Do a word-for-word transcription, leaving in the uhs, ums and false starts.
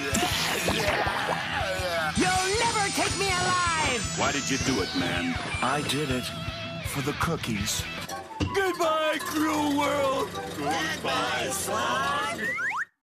You'll never take me alive! Why did you do it, man? I did it for the cookies. Goodbye, cruel world! Goodbye, Slog.